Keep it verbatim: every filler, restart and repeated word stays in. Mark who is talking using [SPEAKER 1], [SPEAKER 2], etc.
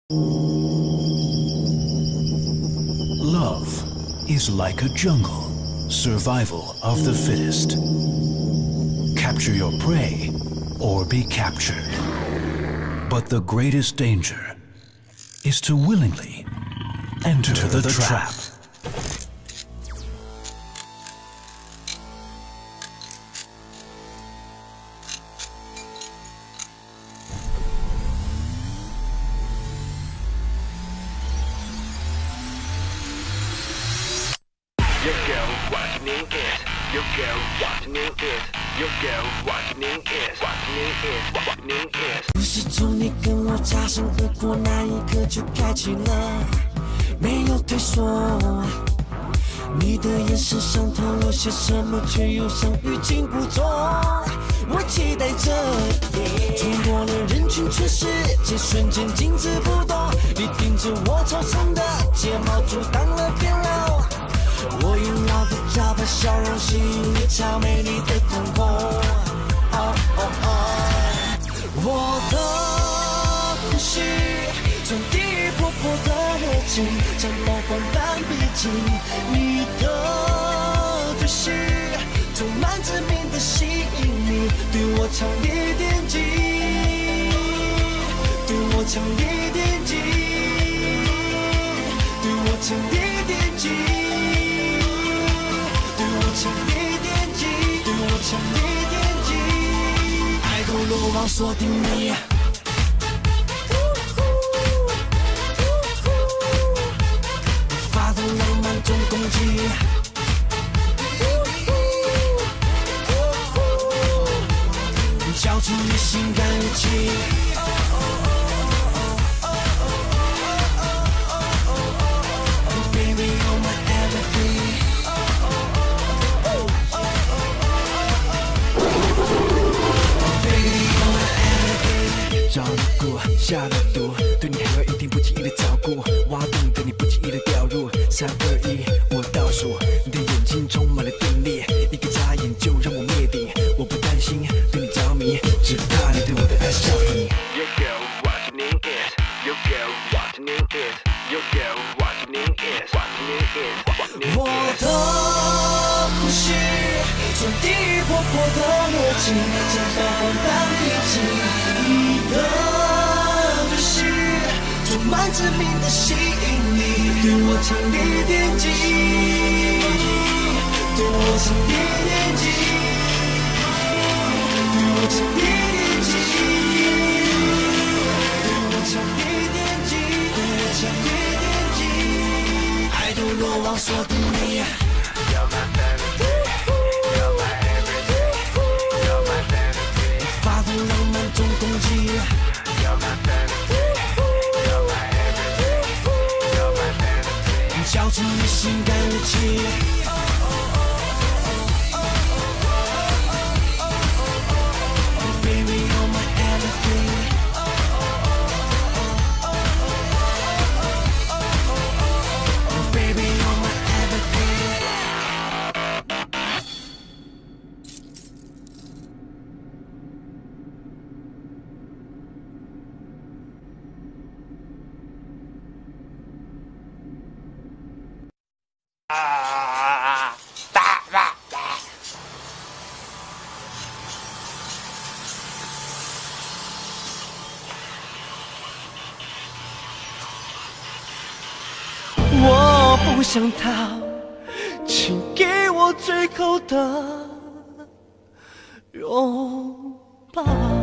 [SPEAKER 1] Love is like a jungle, survival of the fittest. Capture your prey or be captured. But the greatest danger is to willingly enter the, the trap.
[SPEAKER 2] Your girl watching is, your girl watching is, your girl watching is, watching is, watching is。
[SPEAKER 3] 不是从你跟我擦身而过那一刻就开启了，没有退缩。你的眼神上透露些什么，却又像欲擒故纵。我期待着，穿过了人群全世界，瞬间静止不动。你盯着我超长的睫毛，阻挡了变老。我用老的招牌笑容吸引你超美丽的瞳孔。哦哦哦，我的呼吸从地狱婆婆的热情，像梦幻般逼近。你的对视充满致命的吸引力，对我强烈电击，对我强烈电击，对我强烈电击。强烈电击，对我强烈电击，爱都落网锁定你。发动浪漫总攻击，交出你性感武器。Baby, you're my everything。找了过，下了毒，对你还要一定不经意的照顾，挖洞等你不经意的掉入。三二一，我倒数，你的眼睛充满了电力，一个眨眼就让我灭顶。我不担心对你着迷，只怕你对我的爱上瘾。
[SPEAKER 2] Your girl watching is, your girl watching is, your girl watching is, watching is, watching is。
[SPEAKER 3] 我的呼吸从地狱婆婆的热情，像梦幻般逼近。你的对视充满致命的吸引力，对我强烈电击，对我强烈电击，对我强烈电击，对我强烈电击，对我强烈电击，爱都落网锁定你。
[SPEAKER 2] You're my fantasy, you're my everything, you're my fantasy。
[SPEAKER 3] 发动浪漫总攻击。
[SPEAKER 2] You're my fantasy, you're my everything, you're my fantasy。
[SPEAKER 3] 交出你性感武器。Baby, you're my everything。Baby, you're my everything。
[SPEAKER 2] 啊！哒哒哒！
[SPEAKER 3] 我不想逃，请给我最后的拥抱。